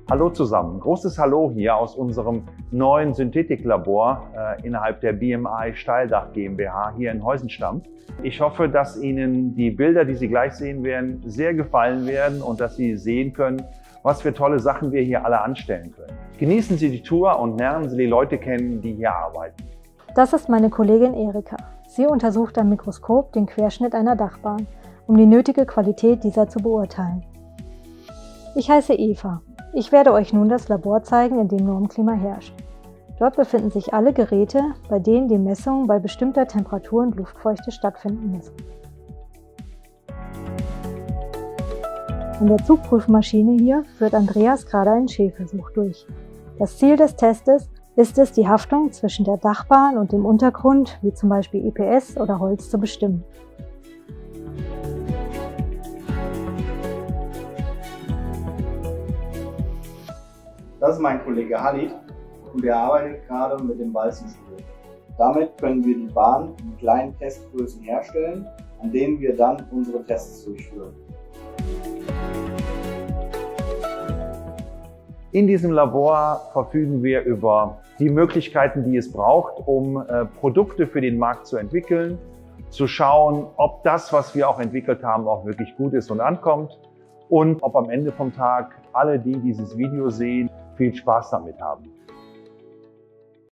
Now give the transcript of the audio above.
Hallo zusammen, großes Hallo hier aus unserem neuen Synthetiklabor innerhalb der BMI Steildach GmbH hier in Heusenstamm. Ich hoffe, dass Ihnen die Bilder, die Sie gleich sehen werden, sehr gefallen werden und dass Sie sehen können, was für tolle Sachen wir hier alle anstellen können. Genießen Sie die Tour und lernen Sie die Leute kennen, die hier arbeiten. Das ist meine Kollegin Erika. Sie untersucht am Mikroskop den Querschnitt einer Dachbahn, um die nötige Qualität dieser zu beurteilen. Ich heiße Eva. Ich werde euch nun das Labor zeigen, in dem Normklima herrscht. Dort befinden sich alle Geräte, bei denen die Messungen bei bestimmter Temperatur und Luftfeuchte stattfinden müssen. An der Zugprüfmaschine hier führt Andreas gerade einen Schälversuch durch. Das Ziel des Testes ist es, die Haftung zwischen der Dachbahn und dem Untergrund, wie zum Beispiel EPS oder Holz, zu bestimmen. Das ist mein Kollege Halid und der arbeitet gerade mit dem Walzenstuhl. Damit können wir die Bahn in kleinen Testgrößen herstellen, an denen wir dann unsere Tests durchführen. In diesem Labor verfügen wir über die Möglichkeiten, die es braucht, um Produkte für den Markt zu entwickeln, zu schauen, ob das, was wir auch entwickelt haben, auch wirklich gut ist und ankommt und ob am Ende vom Tag alle, die dieses Video sehen, viel Spaß damit haben.